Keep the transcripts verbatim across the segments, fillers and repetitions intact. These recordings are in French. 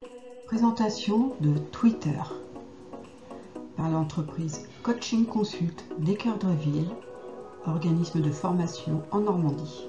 Présentation de Twitter par l'entreprise Coaching Consult d'Équeurdreville, organisme de formation en Normandie.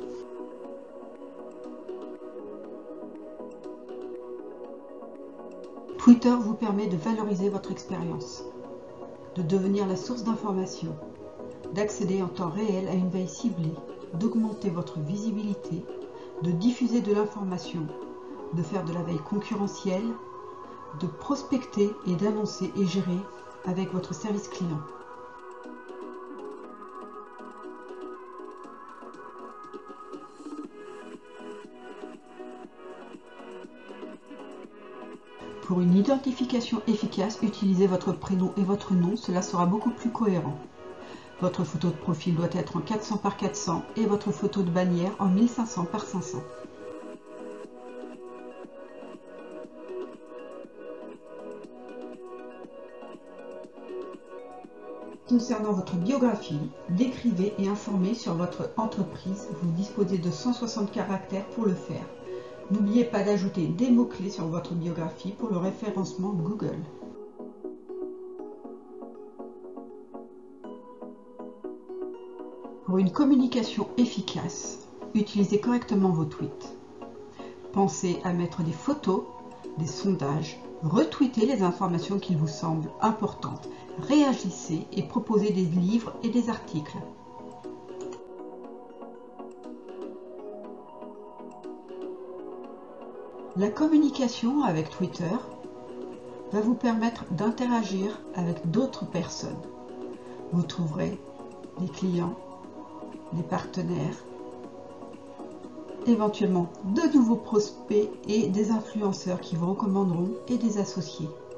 Twitter vous permet de valoriser votre expérience, de devenir la source d'information, d'accéder en temps réel à une veille ciblée, d'augmenter votre visibilité, de diffuser de l'information, de faire de la veille concurrentielle, de prospecter et d'annoncer et gérer avec votre service client. Pour une identification efficace, utilisez votre prénom et votre nom, cela sera beaucoup plus cohérent. Votre photo de profil doit être en quatre cents par quatre cents et votre photo de bannière en mille cinq cents par cinq cents. Concernant votre biographie, décrivez et informez sur votre entreprise. Vous disposez de cent soixante caractères pour le faire. N'oubliez pas d'ajouter des mots-clés sur votre biographie pour le référencement Google. Pour une communication efficace, utilisez correctement vos tweets. Pensez à mettre des photos, des sondages, retweetez les informations qui vous semblent importantes, réagissez et proposez des livres et des articles. La communication avec Twitter va vous permettre d'interagir avec d'autres personnes. Vous trouverez des clients, des partenaires, éventuellement de nouveaux prospects et des influenceurs qui vous recommanderont et des associés.